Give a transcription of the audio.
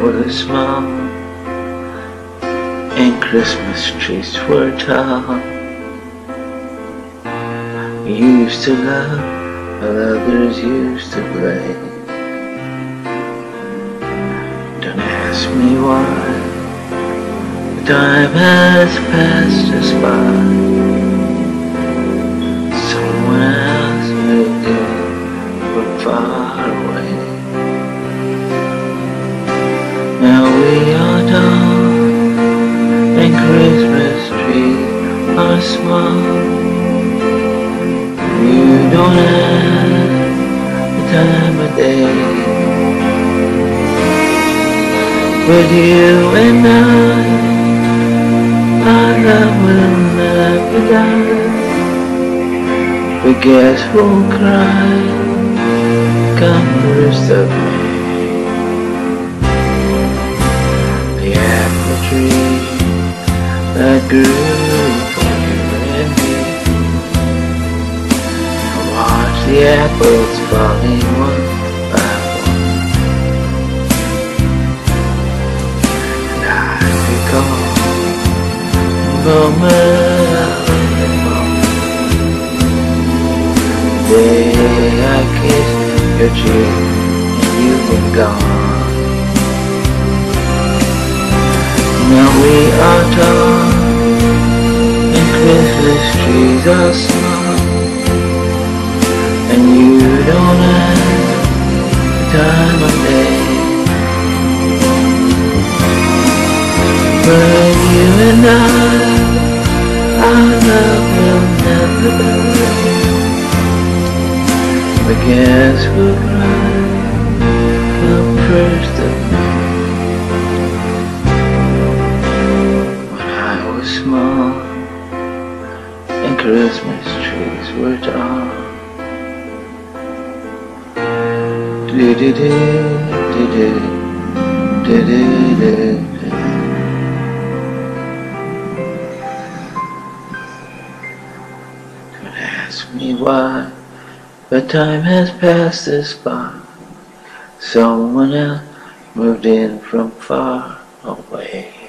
with a smile, and Christmas trees were tall. You used to love while others used to play. Don't ask me why, the time has passed us by. Someone else moved in from far away. Now we are tall, and Christmas trees are small. You don't have the time of day, but you and our love will never die. But guess who'll cry come 1st of May? The apple tree that grew for you and me. Watch the apples falling one by one, and I recall the moment the day I kissed your cheek and you were gone. Now we are tall, and Christmas trees are small, and you don't have the time of day. But you and our love will never die. But guess we'll cry come 1st of May. When I was small and Christmas trees were tall. Don't ask me why, but time has passed us by. Someone else moved in from far away.